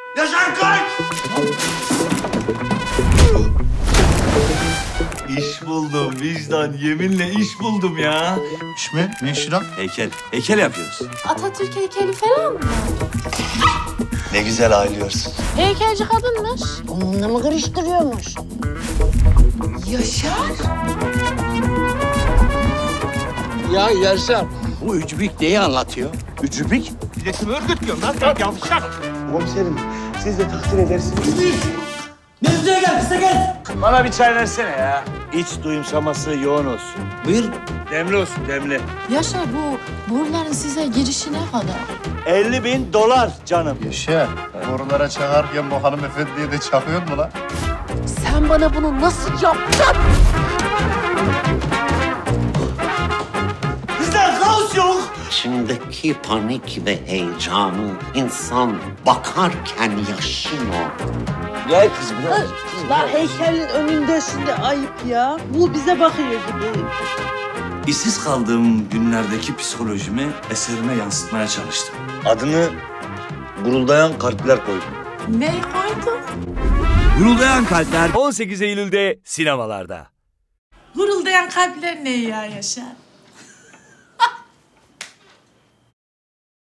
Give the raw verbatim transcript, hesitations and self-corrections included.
Yaşar kaç! İş buldum vicdan, yeminle iş buldum ya. İş mi? Ne işi lan? Heykel, heykel yapıyoruz. Atatürk heykeli falan mı? Ne güzel ağırlıyorsun. Heykelci kadınmış. Onunla mı karıştırıyormuş? Yaşar. Ya Yaşar, bu ücbik neyi anlatıyor? Ücübik? Biletimi örgütüyorum lan, sen yavşak. Komiserim, siz de takdir edersiniz. Mevzuya gel, bize gel. Bana bir çay versene ya. İç duyumsaması yoğun olsun. Buyur. Demli olsun, demli. Yaşar, bu boruların size girişi ne kadar? elli bin dolar canım. Yaşar. Borulara çakarken bu hanımefendiye de çakıyor mu lan? Sen bana bunu nasıl yaptın? Bizden kaos yok. İçimdeki panik ve heyecanı insan bakarken yaşıyor. Gel kız biraz. Lan heykelin önündesin de ayıp ya. Bu bize bakıyor gibi. İşsiz kaldığım günlerdeki psikolojimi eserime yansıtmaya çalıştım. Adını Guruldayan Kalpler koydum. Ne koydun? Guruldayan Kalpler on sekiz Eylül'de sinemalarda. Guruldayan kalpler ne ya Yaşar?